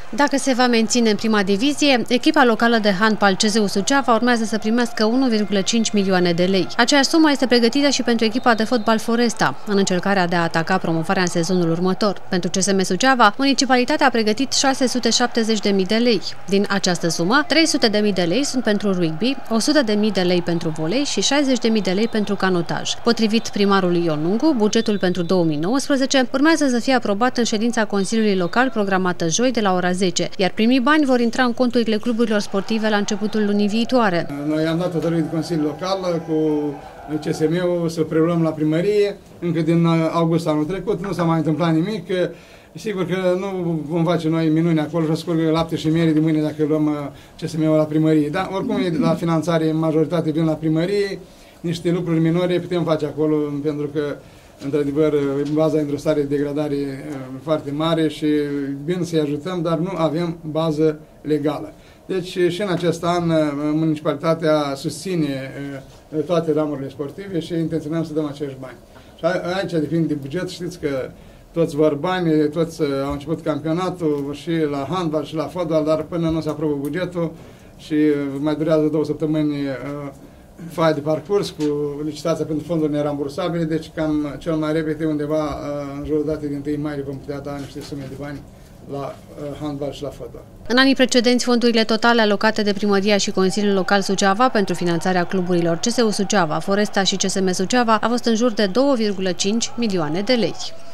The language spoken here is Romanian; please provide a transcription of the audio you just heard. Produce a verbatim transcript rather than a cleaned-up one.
Dacă se va menține în prima divizie, echipa locală de handbal C S U Suceava urmează să primească unu virgulă cinci milioane de lei. Aceeași sumă este pregătită și pentru echipa de fotbal Foresta, în încercarea de a ataca promovarea în sezonul următor. Pentru C S M Suceava, municipalitatea a pregătit șase sute șaptezeci de mii de lei. Din această sumă, trei sute de mii de lei sunt pentru rugby, o sută de mii de lei pentru volei și șaizeci de mii de lei pentru canotaj. Potrivit primarului Ion Lungu, bugetul pentru două mii nouăsprezece urmează să fie aprobat în ședința Consiliului Local programată joi de la ora zece, iar primii bani vor intra în conturile cluburilor sportive la începutul lunii viitoare. Noi am dat hotărâre de Consiliul Local cu C S M-ul să preluăm la primărie. Încă din august anul trecut nu s-a mai întâmplat nimic. Sigur că nu vom face noi minuni acolo și o scurgă lapte și miere de mâine dacă luăm C S M-ul la primărie. Dar oricum la finanțare în majoritate vin la primărie. Niște lucruri minore putem face acolo pentru că într-adevăr, baza într-o stare de degradare foarte mare și bine să-i ajutăm, dar nu avem bază legală. Deci și în acest an municipalitatea susține toate ramurile sportive și intenționăm să dăm acești bani. Și aici depinde de buget, știți că toți vor bani, toți au început campionatul și la handbal și la fotbal, dar până nu se aprobă bugetul și mai durează două săptămâni foaia de parcurs cu licitația pentru fonduri nerambursabile, deci cam cel mai repede undeva în jurul datei din întâi mai vom putea da niște sume de bani la handbal și la fotbal. În anii precedenți, fondurile totale alocate de Primăria și Consiliul Local Suceava pentru finanțarea cluburilor C S U Suceava, Foresta și C S M Suceava a fost în jur de două virgulă cinci milioane de lei.